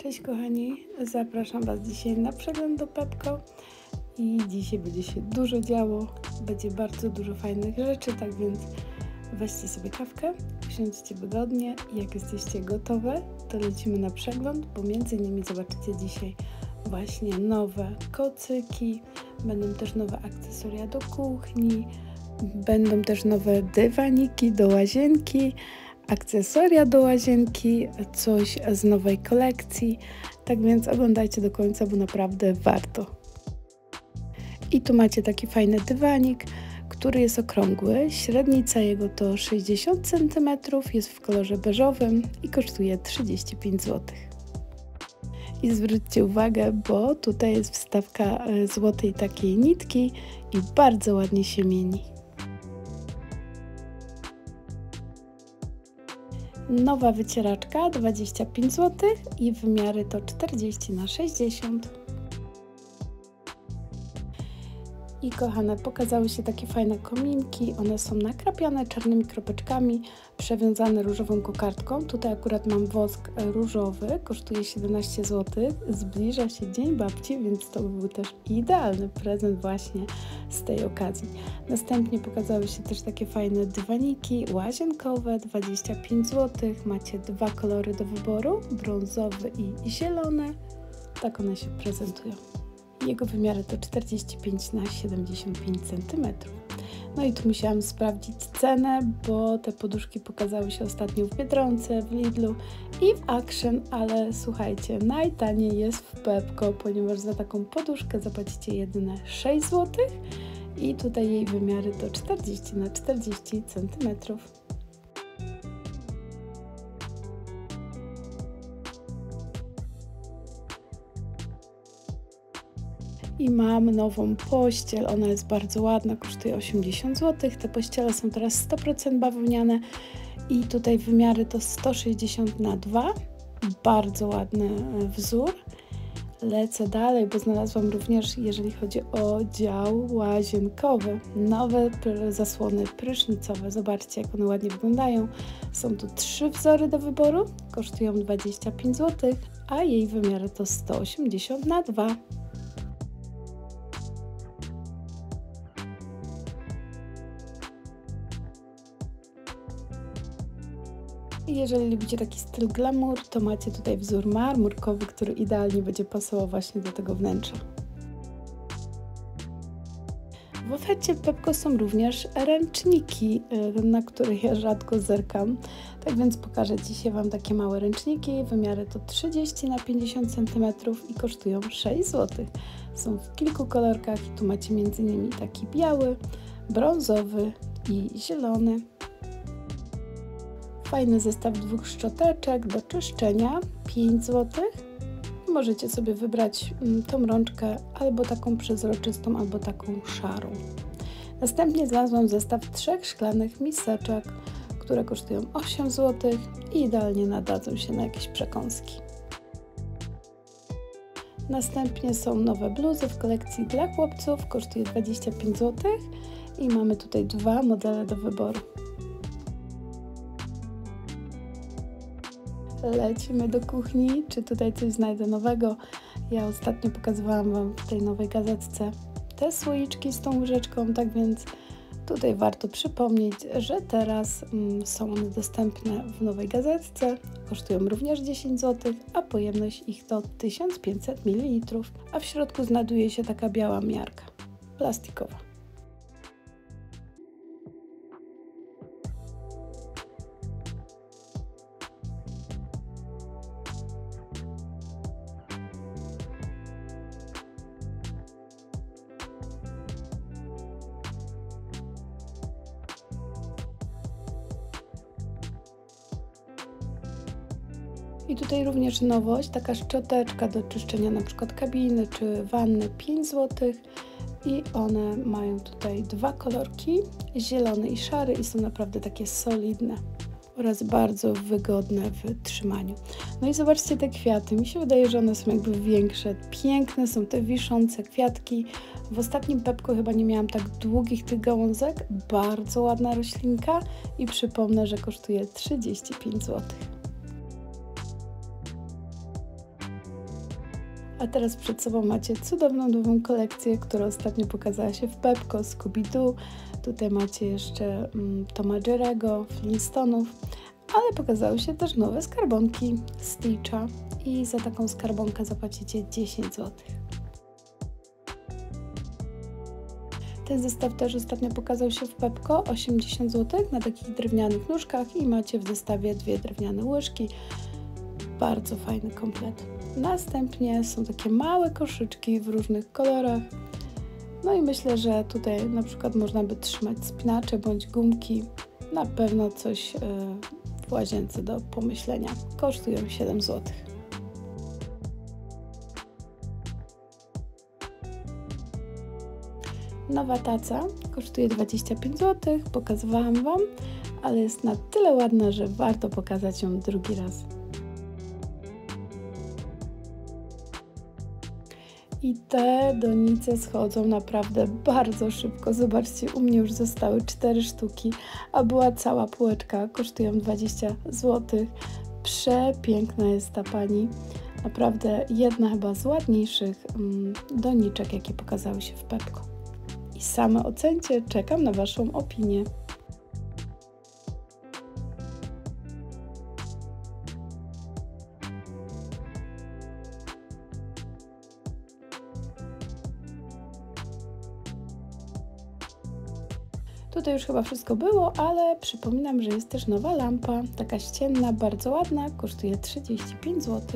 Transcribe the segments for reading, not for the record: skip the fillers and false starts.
Cześć kochani, zapraszam Was dzisiaj na przegląd do Pepco i dzisiaj będzie się dużo działo, będzie bardzo dużo fajnych rzeczy, tak więc weźcie sobie kawkę, usiądźcie wygodnie i jak jesteście gotowe, to lecimy na przegląd, bo między innymi zobaczycie dzisiaj właśnie nowe kocyki, będą też nowe akcesoria do kuchni, będą też nowe dywaniki do łazienki, akcesoria do łazienki, coś z nowej kolekcji, tak więc oglądajcie do końca, bo naprawdę warto. I tu macie taki fajny dywanik, który jest okrągły, średnica jego to 60 cm, jest w kolorze beżowym i kosztuje 35 zł. I zwróćcie uwagę, bo tutaj jest wstawka złotej takiej nitki i bardzo ładnie się mieni. Nowa wycieraczka 25 zł i wymiary to 40×60. I kochane, pokazały się takie fajne kominki, one są nakrapiane czarnymi kropeczkami, przewiązane różową kokardką. Tutaj akurat mam wosk różowy, kosztuje 17 zł, zbliża się Dzień Babci, więc to by był też idealny prezent właśnie z tej okazji. Następnie pokazały się też takie fajne dywaniki łazienkowe, 25 zł, macie dwa kolory do wyboru, brązowy i zielony, tak one się prezentują. Jego wymiary to 45×75 cm. No i tu musiałam sprawdzić cenę, bo te poduszki pokazały się ostatnio w Biedronce, w Lidlu i w Action, ale słuchajcie, najtaniej jest w Pepco, ponieważ za taką poduszkę zapłacicie jedyne 6 zł i tutaj jej wymiary to 40×40 cm. I mam nową pościel, ona jest bardzo ładna, kosztuje 80 zł. Te pościele są teraz 100% bawełniane i tutaj wymiary to 160×2. Bardzo ładny wzór. Lecę dalej, bo znalazłam również, jeżeli chodzi o dział łazienkowy, nowe zasłony prysznicowe. Zobaczcie, jak one ładnie wyglądają. Są tu 3 wzory do wyboru, kosztują 25 zł, a jej wymiary to 180×2. Jeżeli lubicie taki styl glamour, to macie tutaj wzór marmurkowy, który idealnie będzie pasował właśnie do tego wnętrza. W ofercie Pepco są również ręczniki, na których ja rzadko zerkam. Tak więc pokażę dzisiaj Wam takie małe ręczniki. Wymiary to 30×50 cm i kosztują 6 zł. Są w kilku kolorkach i tu macie m.in. taki biały, brązowy i zielony. Fajny zestaw 2 szczoteczek do czyszczenia, 5 zł. Możecie sobie wybrać tą rączkę albo taką przezroczystą, albo taką szarą. Następnie znalazłam zestaw 3 szklanych miseczek, które kosztują 8 zł i idealnie nadadzą się na jakieś przekąski. Następnie są nowe bluzy w kolekcji dla chłopców, kosztuje 25 zł i mamy tutaj 2 modele do wyboru. Lecimy do kuchni, czy tutaj coś znajdę nowego. Ja ostatnio pokazywałam Wam w tej nowej gazetce te słoiczki z tą łyżeczką, tak więc tutaj warto przypomnieć, że teraz są one dostępne w nowej gazetce. Kosztują również 10 zł, a pojemność ich to 1500 ml, a w środku znajduje się taka biała miarka plastikowa. I tutaj również nowość, taka szczoteczka do czyszczenia na przykład kabiny czy wanny, 5 zł i one mają tutaj 2 kolorki, zielony i szary i są naprawdę takie solidne oraz bardzo wygodne w trzymaniu. No i zobaczcie te kwiaty, mi się wydaje, że one są jakby większe, piękne są te wiszące kwiatki. W ostatnim Pepco chyba nie miałam tak długich tych gałązek, bardzo ładna roślinka i przypomnę, że kosztuje 35 zł. A teraz przed sobą macie cudowną nową kolekcję, która ostatnio pokazała się w Pepco, Scooby-Doo. Tutaj macie jeszcze Toma Jerry'ego, Flintstonów, ale pokazały się też nowe skarbonki Stitcha i za taką skarbonkę zapłacicie 10 zł. Ten zestaw też ostatnio pokazał się w Pepco, 80 zł na takich drewnianych nóżkach i macie w zestawie 2 drewniane łyżki. Bardzo fajny komplet. Następnie są takie małe koszyczki w różnych kolorach. No i myślę, że tutaj na przykład można by trzymać spinacze bądź gumki. Na pewno coś w łazience do pomyślenia. Kosztują 7 zł. Nowa taca kosztuje 25 zł. Pokazywałam Wam, ale jest na tyle ładna, że warto pokazać ją drugi raz. I te donice schodzą naprawdę bardzo szybko. Zobaczcie, u mnie już zostały 4 sztuki, a była cała półeczka. Kosztują 20 zł. Przepiękna jest ta pani. Naprawdę jedna chyba z ładniejszych doniczek, jakie pokazały się w Pepco. I same ocencie, czekam na Waszą opinię. Tutaj już chyba wszystko było, ale przypominam, że jest też nowa lampa, taka ścienna, bardzo ładna, kosztuje 35 zł.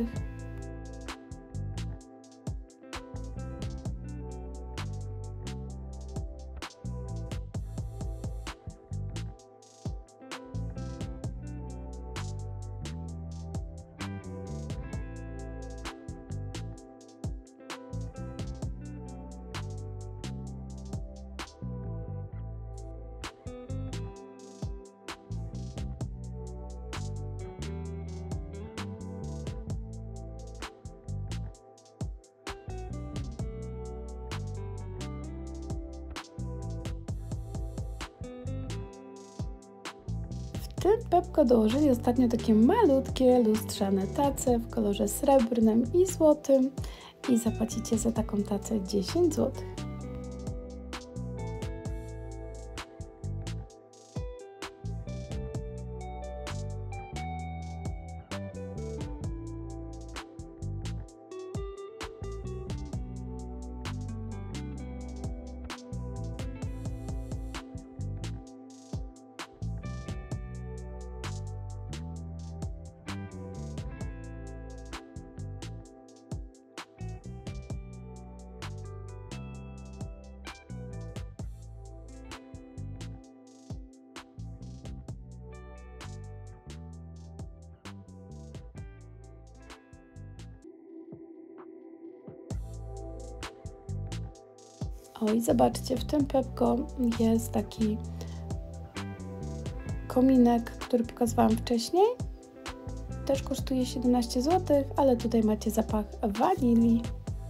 W tym Pepco dołożyli ostatnio takie malutkie lustrzane tace w kolorze srebrnym i złotym i zapłacicie za taką tacę 10 zł. O i zobaczcie, w tym Pepco jest taki kominek, który pokazywałam wcześniej. Też kosztuje 17 zł, ale tutaj macie zapach wanilii.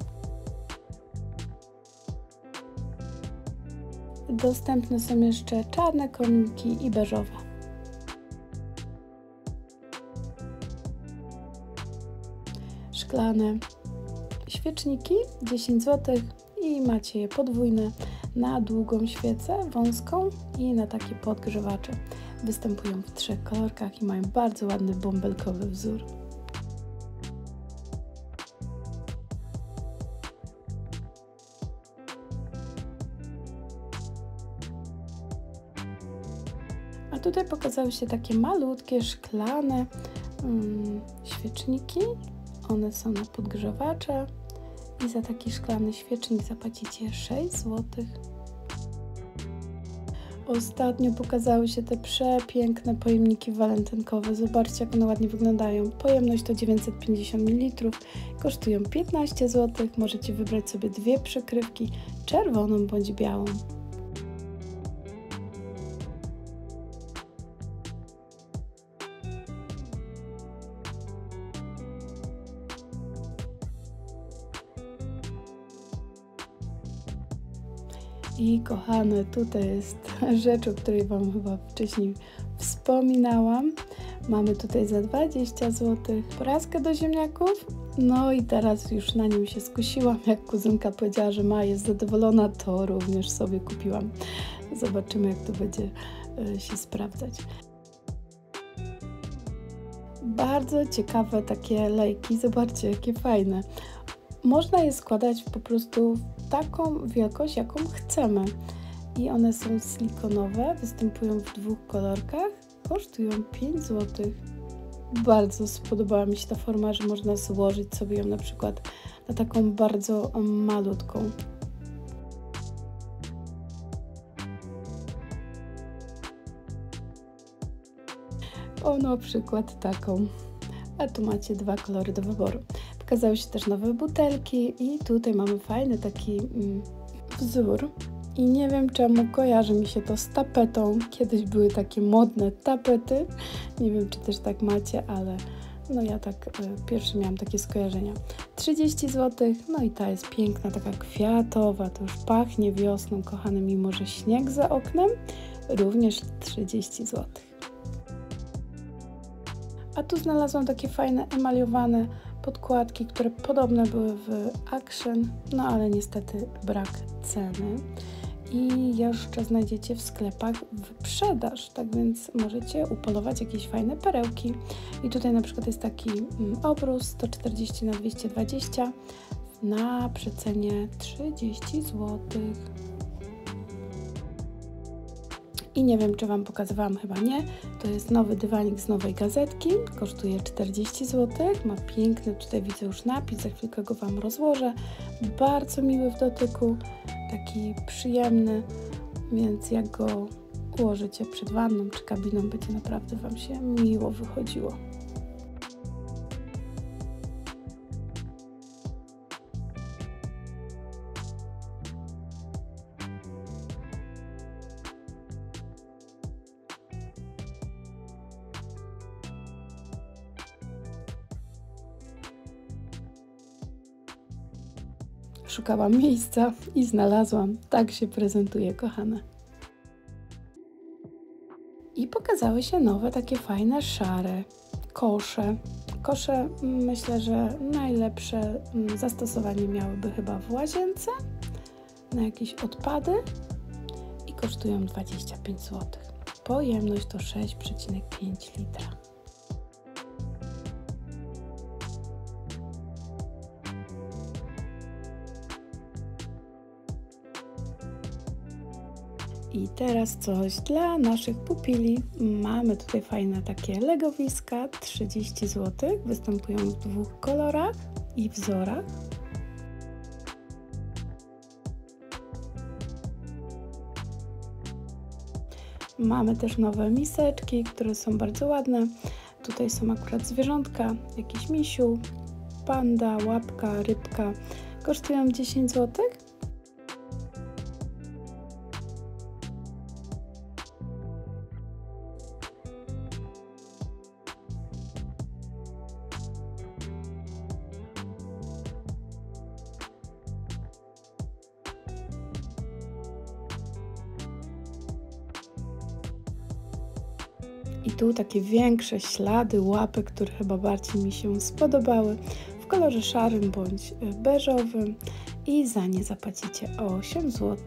Dostępne są jeszcze czarne kominki i beżowe. Szklane świeczniki 10 zł i macie je podwójne na długą świecę wąską i na takie podgrzewacze. Występują w 3 kolorkach i mają bardzo ładny bąbelkowy wzór. A tutaj pokazały się takie malutkie, szklane świeczniki. One są na podgrzewacze i za taki szklany świecznik zapłacicie 6 zł. Ostatnio pokazały się te przepiękne pojemniki walentynkowe. Zobaczcie, jak one ładnie wyglądają. Pojemność to 950 ml, kosztują 15 zł. Możecie wybrać sobie 2 przykrywki, czerwoną bądź białą. I kochane, tutaj jest rzecz, o której Wam chyba wcześniej wspominałam. Mamy tutaj za 20 zł praskę do ziemniaków No i teraz już na nim się skusiłam. Jak kuzynka powiedziała, że jest zadowolona, to również sobie kupiłam. Zobaczymy, jak to będzie się sprawdzać. Bardzo ciekawe takie lejki. Zobaczcie, jakie fajne. Można je składać po prostu w taką wielkość, jaką chcemy. I one są silikonowe, występują w 2 kolorkach, kosztują 5 zł. Bardzo spodobała mi się ta forma, że można złożyć sobie ją na przykład na taką bardzo malutką. O, na przykład taką. A tu macie 2 kolory do wyboru. Pokazały się też nowe butelki i tutaj mamy fajny taki wzór. I nie wiem czemu kojarzy mi się to z tapetą. Kiedyś były takie modne tapety. Nie wiem, czy też tak macie, ale no ja tak pierwsze miałam takie skojarzenia. 30 zł. No i ta jest piękna, taka kwiatowa. To już pachnie wiosną, kochany, mimo że śnieg za oknem. Również 30 zł. A tu znalazłam takie fajne emaliowane podkładki, które podobne były w Action, no ale niestety brak ceny. I jeszcze znajdziecie w sklepach wyprzedaż, tak więc możecie upolować jakieś fajne perełki. I tutaj na przykład jest taki obrus 140 na 220 na przecenie 30 zł. I nie wiem, czy Wam pokazywałam, chyba nie. To jest nowy dywanik z Nowej Gazetki. Kosztuje 40 zł. Ma piękny, tutaj widzę już napis, za chwilkę go Wam rozłożę. Bardzo miły w dotyku, taki przyjemny, więc jak go ułożycie przed wanną czy kabiną, będzie naprawdę Wam się miło wychodziło. Szukałam miejsca i znalazłam. Tak się prezentuje, kochane. I pokazały się nowe, takie fajne, szare kosze. Kosze, myślę, że najlepsze zastosowanie miałyby chyba w łazience, na jakieś odpady i kosztują 25 zł. Pojemność to 6,5 litra. I teraz coś dla naszych pupili. Mamy tutaj fajne takie legowiska, 30 zł. Występują w 2 kolorach i wzorach. Mamy też nowe miseczki, które są bardzo ładne. Tutaj są akurat zwierzątka, jakiś misiu, panda, łapka, rybka. Kosztują 10 zł. I tu takie większe ślady łapek, które chyba bardziej mi się spodobały, w kolorze szarym bądź beżowym i za nie zapłacicie 8 zł.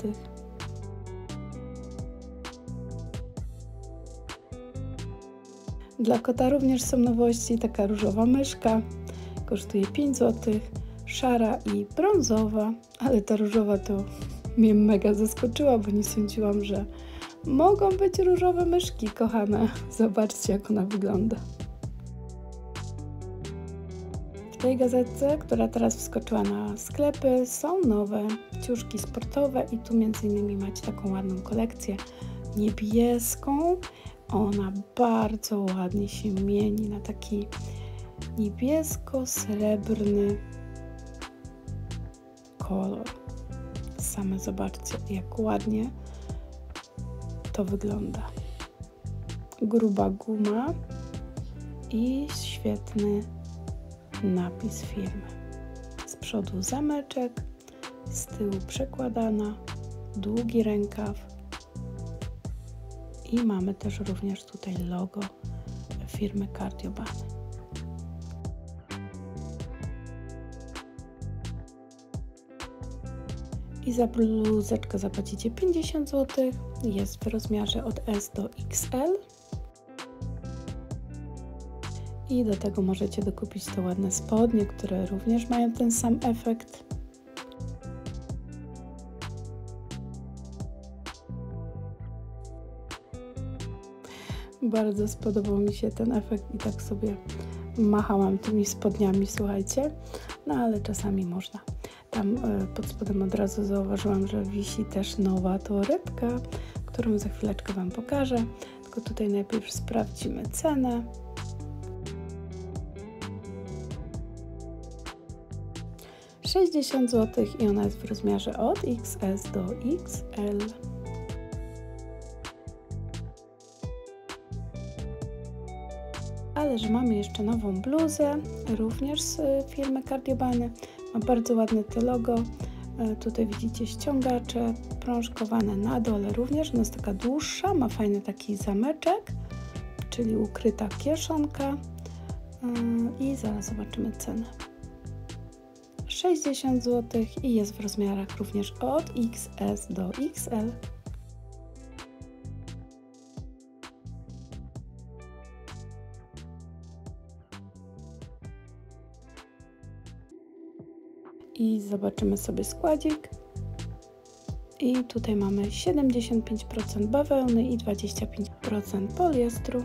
Dla kota również są nowości, taka różowa myszka, kosztuje 5 zł, szara i brązowa, ale ta różowa to mnie mega zaskoczyła, bo nie sądziłam, że mogą być różowe myszki, kochane. Zobaczcie, jak ona wygląda. W tej gazetce, która teraz wskoczyła na sklepy, są nowe ciuszki sportowe i tu m.in. macie taką ładną kolekcję niebieską. Ona bardzo ładnie się mieni na taki niebiesko-srebrny kolor. Same zobaczcie, jak ładnie to wygląda. Gruba guma i świetny napis firmy. Z przodu zameczek, z tyłu przekładana, długi rękaw i mamy też również tutaj logo firmy Cardiobany. I za bluzeczkę zapłacicie 50 zł. Jest w rozmiarze od S do XL. I do tego możecie dokupić te ładne spodnie, które również mają ten sam efekt. Bardzo spodobał mi się ten efekt i tak sobie machałam tymi spodniami, słuchajcie. No ale czasami można. Tam pod spodem od razu zauważyłam, że wisi też nowa torebka, którą za chwileczkę Wam pokażę. Tylko tutaj najpierw sprawdzimy cenę. $60 i ona jest w rozmiarze od XS do XL. Ale że mamy jeszcze nową bluzę, również z firmy Cardiobany. Ma bardzo ładne to logo. Tutaj widzicie ściągacze prążkowane na dole również. Ona jest taka dłuższa, ma fajny taki zameczek, czyli ukryta kieszonka. I zaraz zobaczymy cenę. 60 zł i jest w rozmiarach również od XS do XL. I zobaczymy sobie składzik. I tutaj mamy 75% bawełny i 25% poliestru.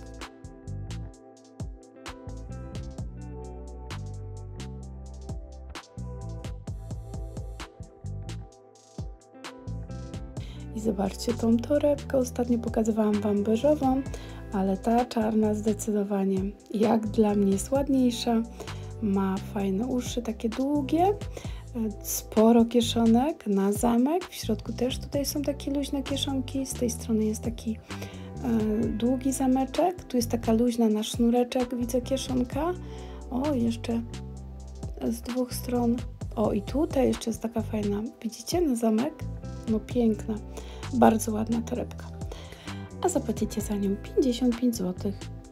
I zobaczcie tą torebkę. Ostatnio pokazywałam Wam beżową, ale ta czarna zdecydowanie jak dla mnie jest ładniejsza. Ma fajne uszy, takie długie, sporo kieszonek na zamek. W środku też tutaj są takie luźne kieszonki. Z tej strony jest taki długi zameczek. Tu jest taka luźna na sznureczek, widzę kieszonka. O, jeszcze z dwóch stron. O, i tutaj jeszcze jest taka fajna. Widzicie na zamek? No piękna. Bardzo ładna torebka. A zapłacicie za nią 55 zł.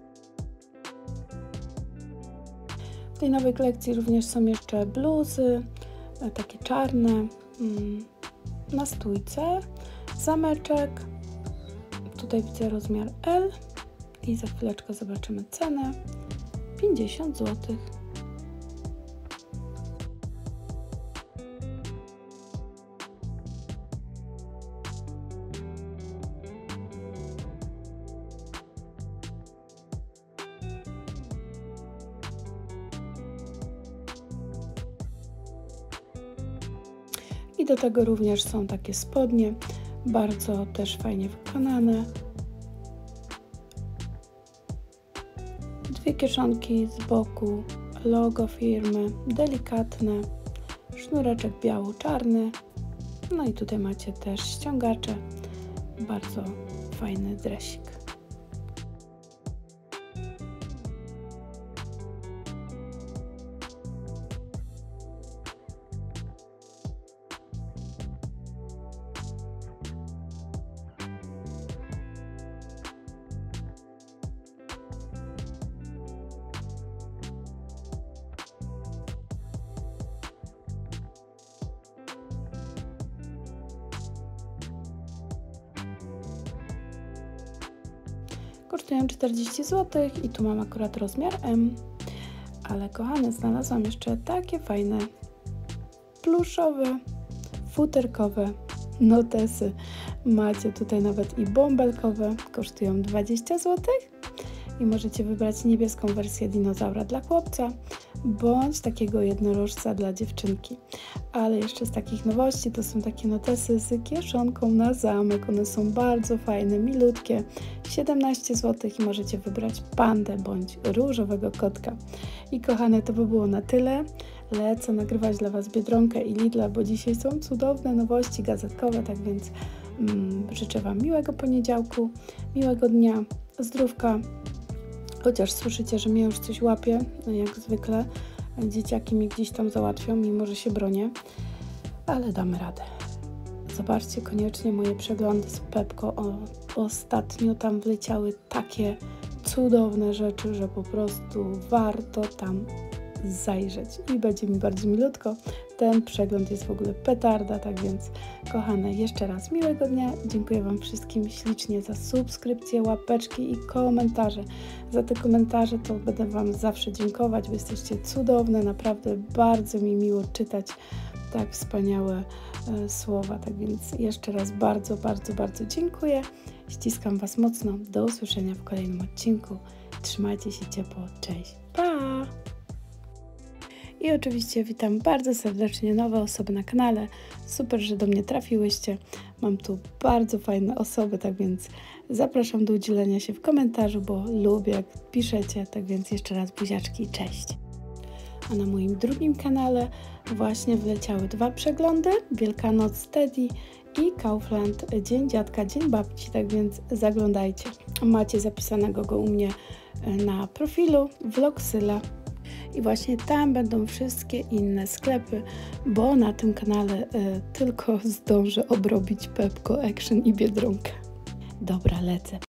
W tej nowej kolekcji również są jeszcze bluzy, takie czarne, na stójce, zameczek. Tutaj widzę rozmiar L i za chwileczkę zobaczymy cenę. 50 zł. I do tego również są takie spodnie, bardzo też fajnie wykonane. Dwie kieszonki z boku, logo firmy, delikatne, sznureczek biało-czarny. No i tutaj macie też ściągacze, bardzo fajny dresik. Kosztują 40 zł i tu mam akurat rozmiar M. Ale kochane, znalazłam jeszcze takie fajne pluszowe, futerkowe notesy. Macie tutaj nawet i bąbelkowe, kosztują 20 zł. I możecie wybrać niebieską wersję dinozaura dla chłopca, bądź takiego jednorożca dla dziewczynki. Ale jeszcze z takich nowości to są takie notesy z kieszonką na zamek. One są bardzo fajne, milutkie. 17 zł i możecie wybrać pandę bądź różowego kotka. I kochane, to by było na tyle. Lecę nagrywać dla Was Biedronkę i Lidla, bo dzisiaj są cudowne nowości gazetkowe, tak więc życzę Wam miłego poniedziałku, miłego dnia, zdrówka. Chociaż słyszycie, że mnie już coś łapie, jak zwykle. Dzieciaki mi gdzieś tam załatwią, mimo że się bronię. Ale damy radę. Zobaczcie koniecznie moje przeglądy z Pepco. Ostatnio tam wleciały takie cudowne rzeczy, że po prostu warto tam zajrzeć i będzie mi bardzo milutko. Ten przegląd jest w ogóle petarda, tak więc kochane, jeszcze raz miłego dnia. Dziękuję Wam wszystkim ślicznie za subskrypcje, łapeczki i komentarze. Za te komentarze to będę Wam zawsze dziękować, bo jesteście cudowne, naprawdę bardzo mi miło czytać tak wspaniałe słowa. Tak więc jeszcze raz bardzo, bardzo, bardzo dziękuję. Ściskam Was mocno. Do usłyszenia w kolejnym odcinku. Trzymajcie się ciepło. Cześć. Pa! I oczywiście witam bardzo serdecznie nowe osoby na kanale. Super, że do mnie trafiłyście. Mam tu bardzo fajne osoby, tak więc zapraszam do udzielenia się w komentarzu, bo lubię jak piszecie. Tak więc jeszcze raz buziaczki. Cześć! A na moim drugim kanale właśnie wleciały 2 przeglądy. Wielkanoc Teddy i Kaufland Dzień Dziadka, Dzień Babci, tak więc zaglądajcie. Macie zapisanego go u mnie na profilu Vlogsyla i właśnie tam będą wszystkie inne sklepy, bo na tym kanale tylko zdążę obrobić Pepco, Action i Biedronkę. Dobra, lecę.